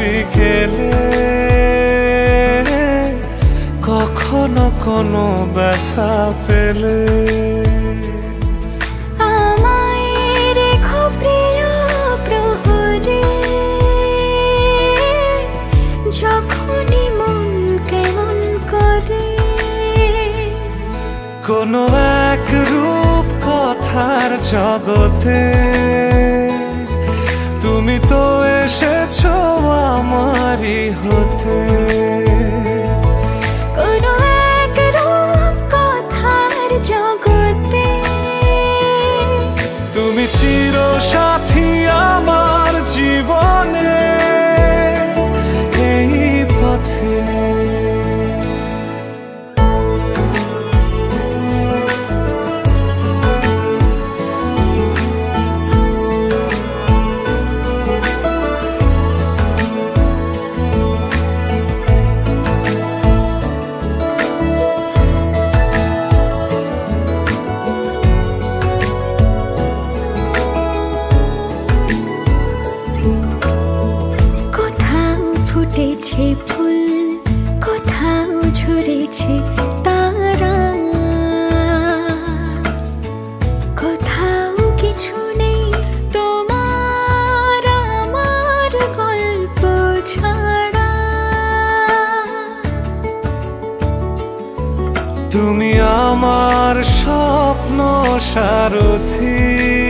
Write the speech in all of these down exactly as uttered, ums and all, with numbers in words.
বিকেলে কখনো কোনো ব্যথা পেলে আমায় রেখো প্রিয় প্রহরে, যখনই মন কেমন করে। কোনো এক রূপ কথার জগতে তুমি তো এসেছো আমারই হতে। কোনো এক রূপ কথার জগতে তুমি চির সাথী আমার জীবনে এই পথে। ফুটেছে ফুল, কোথাও ঝরেছে তারা, কোথাও কিছু নেই তোমার আমার গল্প ছাড়া। তুমি আমার স্বপ্ন সারথি,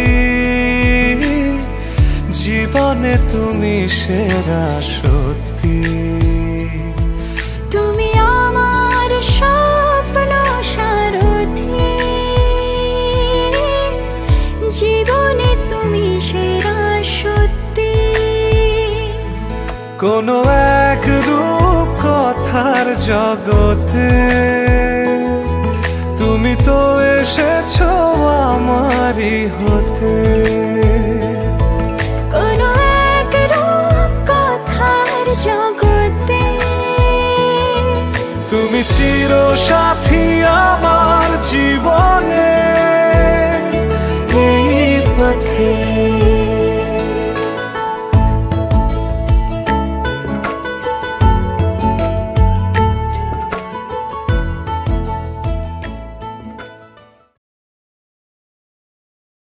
জীবনে তুমি সেরা সত্যি। তুমি আমার স্বপ্ন সারথি, জীবনে তুমি সেরা সত্যি। কোনো এক রূপ কথার জগতে তুমি তো এসেছো আমারই হতে। কোনো এক রূপ কথার জগতে তুমি চির সাথী আমার জীবনে এই পথে।